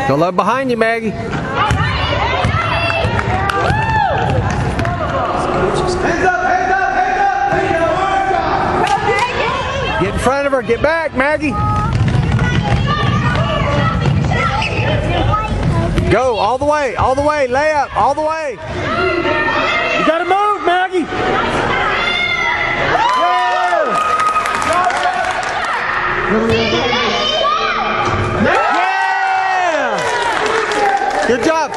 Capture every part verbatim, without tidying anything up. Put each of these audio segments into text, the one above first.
Don't look behind you, Maggie. Hands up, hands up, hands up! Get in front of her. Get back, Maggie. Go all the way, all the way. Lay up, all the way. You gotta move, Maggie. Yeah! Good job.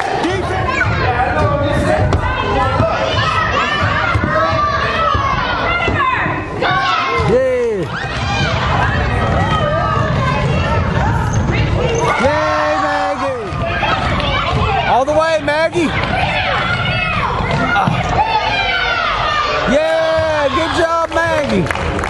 All the way, Maggie. Uh, yeah, good job, Maggie.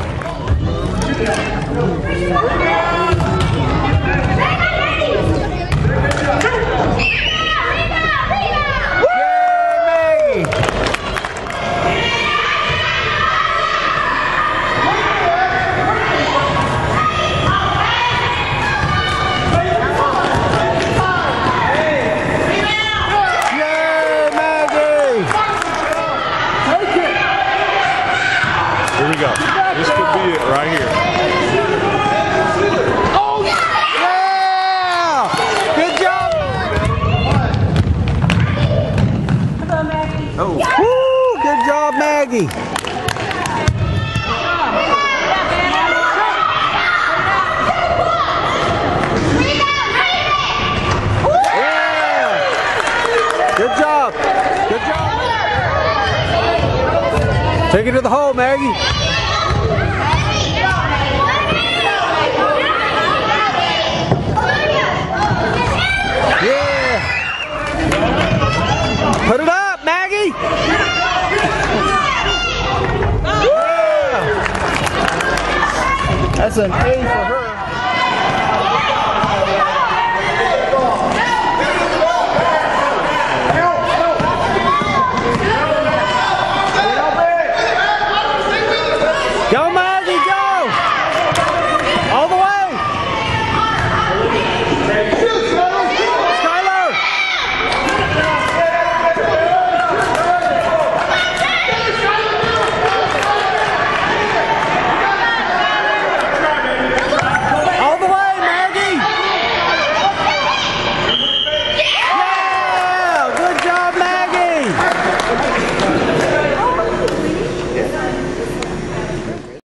Here we go. This could be it right here. Oh, yeah! Good job. Oh. Woo, good job, Maggie. Yeah. Good job. Good job. Take it to the hole, Maggie. Yeah. Put it up, Maggie. Yeah. That's an A for her.